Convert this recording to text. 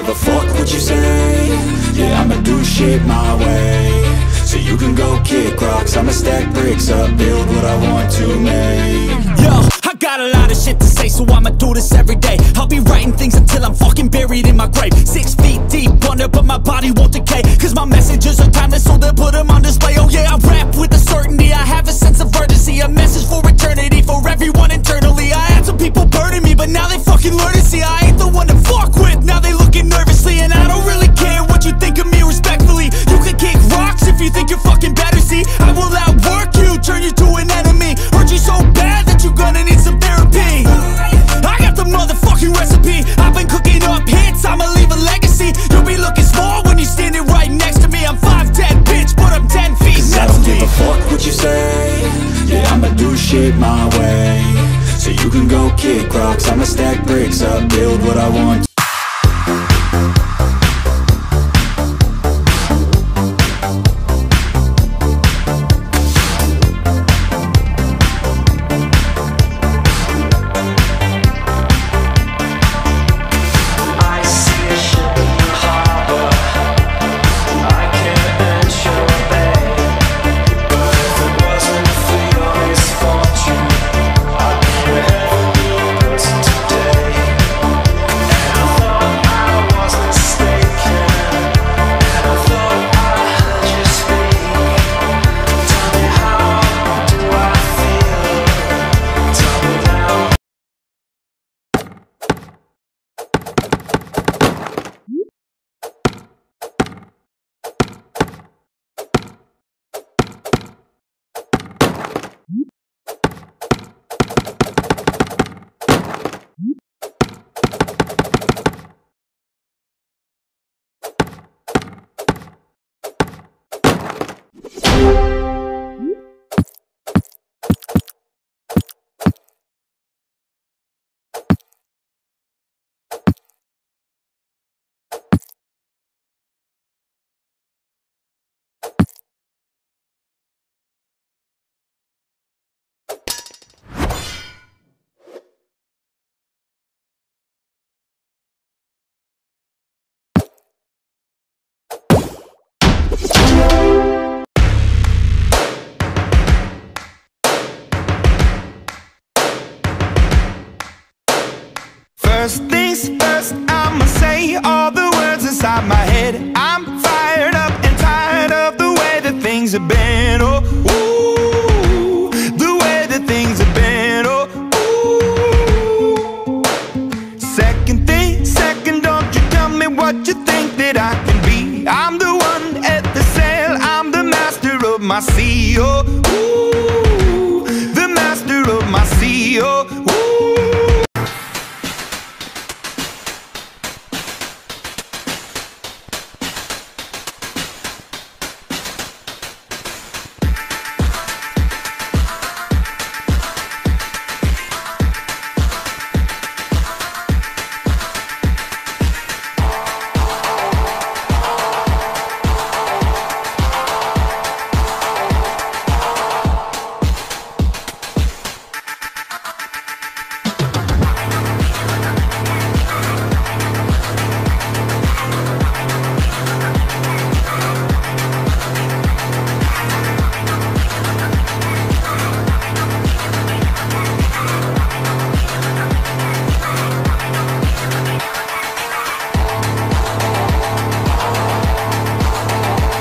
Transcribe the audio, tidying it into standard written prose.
give a fuck what you say. Yeah, I'ma do shit my way. So you can go kick rocks, I'ma stack bricks up, build what I want to make. Yo, I got a lot of shit to say, so I'ma do this every day. I'll be writing things until I'm fucking buried in my grave. 6 feet deep under, but my body won't decay, cause my messages are timeless, so they'll put them on display. Oh yeah, I rap with a certainty, I have a sense of urgency, a message for eternity, for everyone internally. I had some people burning me, but now they fucking learn to see I ain't the one to fuck with. Now they looking nervously, and I don't really care what you think of me respectfully. You can kick rocks if you think you're fucking better, see I will outwork you, turn you to an enemy, hurt you so bad that you're gonna need some therapy. I got the motherfucking recipe, I've been cooking up hits, I'ma leave a legacy. You'll be looking small when you're standing right next to me. I'm 5'10", bitch, but I'm 10 feet next to me. I don't give a fuck what you say. Yeah, I'ma do shit my way. So you can go kick rocks, I'ma stack bricks up, build what I want. First things first, I'ma say all the words inside my head. I'm fired up and tired of the way that things have been. Oh,